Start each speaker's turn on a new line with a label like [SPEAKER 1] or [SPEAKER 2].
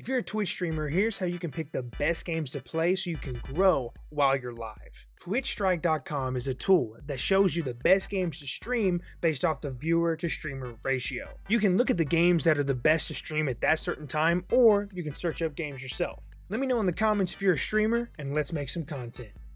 [SPEAKER 1] If you're a Twitch streamer, here's how you can pick the best games to play so you can grow while you're live. TwitchStrike.com is a tool that shows you the best games to stream based off the viewer to streamer ratio. You can look at the games that are the best to stream at that certain time, or you can search up games yourself. Let me know in the comments if you're a streamer, and let's make some content.